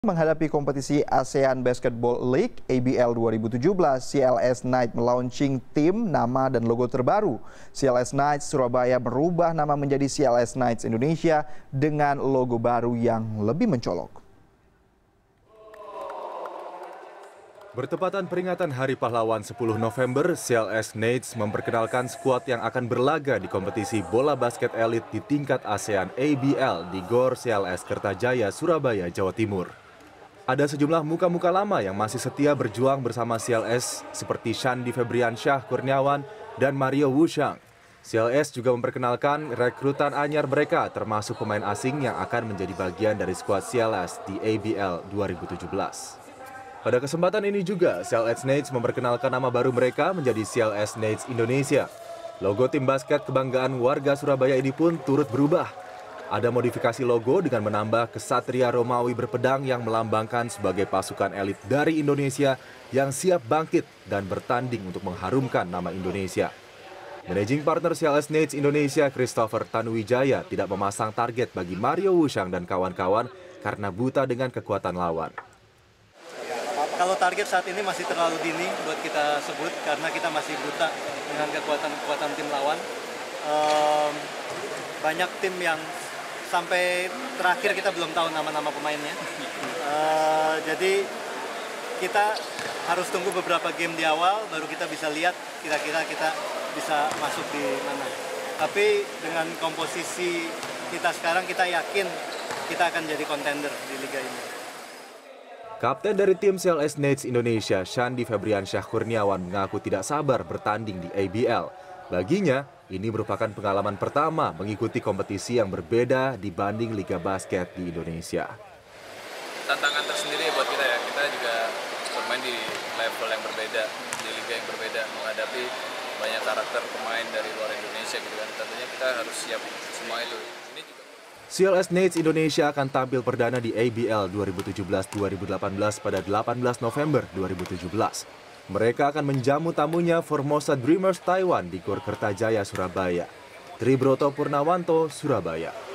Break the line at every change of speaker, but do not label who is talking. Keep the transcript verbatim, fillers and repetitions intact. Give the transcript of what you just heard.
Menghadapi kompetisi ASEAN Basketball League A B L dua ribu tujuh belas, C L S Knights melaunching tim, nama, dan logo terbaru. C L S Knights Surabaya berubah nama menjadi C L S Knights Indonesia dengan logo baru yang lebih mencolok.
Bertepatan peringatan Hari Pahlawan sepuluh November, C L S Knights memperkenalkan skuad yang akan berlaga di kompetisi bola basket elit di tingkat ASEAN A B L di Gor C L S Kertajaya, Surabaya, Jawa Timur. Ada sejumlah muka-muka lama yang masih setia berjuang bersama C L S seperti Shandi Febriansyah Kurniawan dan Mario Wushang. C L S juga memperkenalkan rekrutan anyar mereka termasuk pemain asing yang akan menjadi bagian dari skuad C L S di A B L dua ribu tujuh belas. Pada kesempatan ini juga, C L S Knights memperkenalkan nama baru mereka menjadi C L S Knights Indonesia. Logo tim basket kebanggaan warga Surabaya ini pun turut berubah. Ada modifikasi logo dengan menambah kesatria Romawi berpedang yang melambangkan sebagai pasukan elit dari Indonesia yang siap bangkit dan bertanding untuk mengharumkan nama Indonesia. Managing partner C L S Knights Indonesia, Christopher Tanuwijaya, tidak memasang target bagi Mario Wushang dan kawan-kawan karena buta dengan kekuatan lawan.
Kalau target saat ini masih terlalu dini buat kita sebut karena kita masih buta dengan kekuatan-kekuatan tim lawan. Um, banyak tim yang sampai terakhir kita belum tahu nama-nama pemainnya. Uh, jadi kita harus tunggu beberapa game di awal baru kita bisa lihat kira-kira kita bisa masuk di mana. Tapi dengan komposisi kita sekarang kita yakin kita akan jadi kontender di liga ini.
Kapten dari tim C L S Knights Indonesia, Shandi Febriansyah Kurniawan, mengaku tidak sabar bertanding di A B L. Baginya, ini merupakan pengalaman pertama mengikuti kompetisi yang berbeda dibanding liga basket di Indonesia.
Tantangan tersendiri buat kita ya, kita juga bermain di level yang berbeda, di liga yang berbeda, menghadapi banyak karakter pemain dari luar Indonesia gitu kan. Tentunya kita harus siap semua itu. Ini juga
C L S Knights Indonesia akan tampil perdana di A B L dua ribu tujuh belas dua ribu delapan belas pada delapan belas November dua ribu tujuh belas. Mereka akan menjamu tamunya Formosa Dreamers Taiwan di Gor Kertajaya, Surabaya. Tribroto Purnawanto, Surabaya.